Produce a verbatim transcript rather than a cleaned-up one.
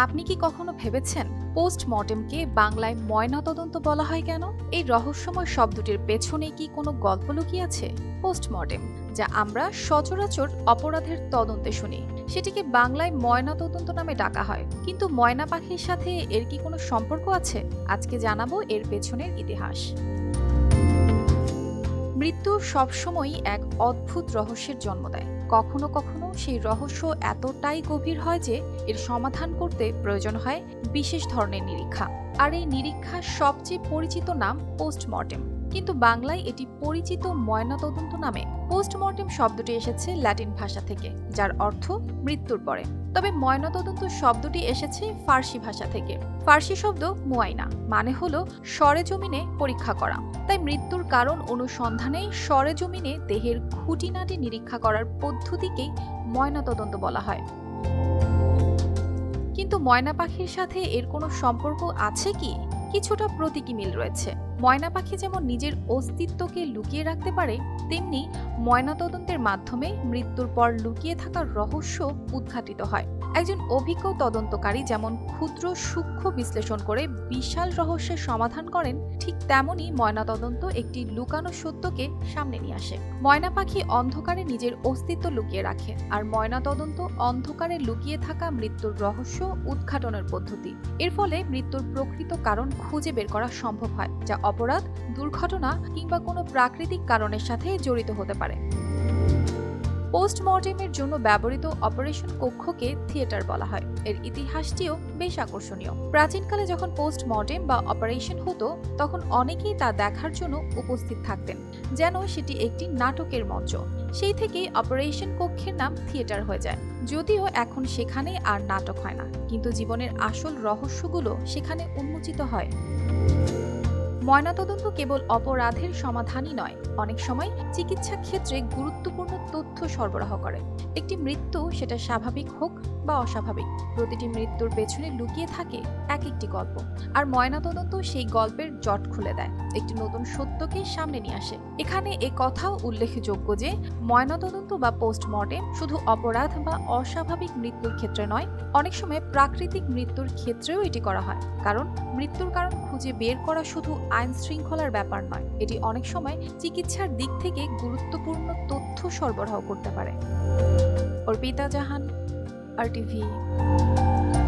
আপনি কি কখনো ভেবেছেন পোস্টমর্টেমকে বাংলায় ময়নাতদন্ত বলা হয় কেন? এই রহস্যময় শব্দটির পেছনে কি কোনো গল্প লুকিয়ে আছে? পোস্টমর্টেম, যা আমরা সচরাচর অপরাধের তদন্তে শুনি, সেটিকে বাংলায় ময়নাতদন্ত নামে ডাকা হয়। কিন্তু ময়না পাখির সাথে এর কি কোনো সম্পর্ক আছে? আজকে জানাবো এর পেছনের ইতিহাস। মৃত্যু সবসময়ই এক অদ্ভুত রহস্যের জন্ম দেয়। কখনো কখনো সেই রহস্য এতটাই গভীর হয় যে এর সমাধান করতে প্রয়োজন হয় বিশেষ ধরনের নিরীক্ষা। আর এই নিরীক্ষার সবচেয়ে পরিচিত নাম পোস্টমর্টেম, কিন্তু বাংলায় এটি পরিচিত ময়নাতদন্ত নামে। পোস্টমর্টেম শব্দটি এসেছে ল্যাটিন ভাষা থেকে, যার অর্থ মৃত্যুর পরে। তবে ময়নাতদন্ত শব্দটি এসেছে ফার্সি ভাষা থেকে। ফার্সি শব্দ মুয়াইনা, মানে হলো সরেজমিনে পরীক্ষা করা। তাই মৃত্যুর কারণ অনুসন্ধানে সরেজমিনে দেহের খুঁটিনাটি নিরীক্ষা করার পদ্ধতিকেই ময়নাতদন্ত বলা হয়। কিন্তু ময়না পাখির সাথে এর কোনো সম্পর্ক আছে কি? কিছুটা প্রতীকী মিল রয়েছে। ময়না পাখি যেমন নিজের অস্তিত্বকে লুকিয়ে রাখতে পারে, তেমনি ময়নাতদন্তের মাধ্যমে মৃত্যুর পর লুকিয়ে থাকার রহস্য উদ্ঘাটিত হয়। একজন অভিজ্ঞ তদন্তকারী যেমন ক্ষুদ্র সূক্ষ্ম বিশ্লেষণ করে বিশাল রহস্যের সমাধান করেন, ঠিক তেমনই ময়নাতদন্ত একটি লুকানো সত্যকে সামনে নিয়ে আসে। ময়না পাখি অন্ধকারে নিজের অস্তিত্ব লুকিয়ে রাখে, আর ময়নাতদন্ত অন্ধকারে লুকিয়ে থাকা মৃত্যুর রহস্য উদ্ঘাটনের পদ্ধতি। এর ফলে মৃত্যুর প্রকৃত কারণ খুঁজে বের করা সম্ভব হয়, যা অপরাধ, দুর্ঘটনা কিংবা কোনো প্রাকৃতিক কারণের সাথে জড়িত হতে পারে। পোস্টমর্টেমের জন্য ব্যবহৃত অপারেশন কক্ষকে থিয়েটার বলা হয়। এর ইতিহাসটিও বেশ আকর্ষণীয়। প্রাচীনকালে যখন পোস্টমর্টেম বা অপারেশন হতো, তখন অনেকেই তা দেখার জন্য উপস্থিত থাকতেন, যেন সেটি একটি নাটকের মঞ্চ। সেই থেকেই অপারেশন কক্ষের নাম থিয়েটার হয়ে যায়। যদিও এখন সেখানে আর নাটক হয় না, কিন্তু জীবনের আসল রহস্যগুলো সেখানে উন্মোচিত হয়। ময়নাতদন্ত কেবল অপরাধের সমাধানই নয়, অনেক সময় চিকিৎসা ক্ষেত্রে গুরুত্বপূর্ণ তথ্য সরবরাহ করে। একটি মৃত্যু, সেটা স্বাভাবিক হোক বা অস্বাভাবিক, প্রতিটি মৃত্যুর পেছনে লুকিয়ে থাকে এক একটি গল্প। আর ময়নাতদন্ত সেই গল্পের জট খুলে দেয়, একটি নতুন সত্যকে সামনে নিয়ে আসে। এখানে এ কথাও উল্লেখযোগ্য যে ময়নাতদন্ত বা পোস্টমর্টেম শুধু অপরাধ বা অস্বাভাবিক মৃত্যুর ক্ষেত্রে নয়, অনেক সময় প্রাকৃতিক মৃত্যুর ক্ষেত্রেও এটি করা হয়। কারণ মৃত্যুর কারণ খুঁজে বের করা শুধু আইন শৃঙ্খলার ব্যাপার নয়, এটি অনেক সময় চিকিৎসার দিক থেকে গুরুত্বপূর্ণ তথ্য সরবরাহ করতে পারে। Arpita Jahan, R TV.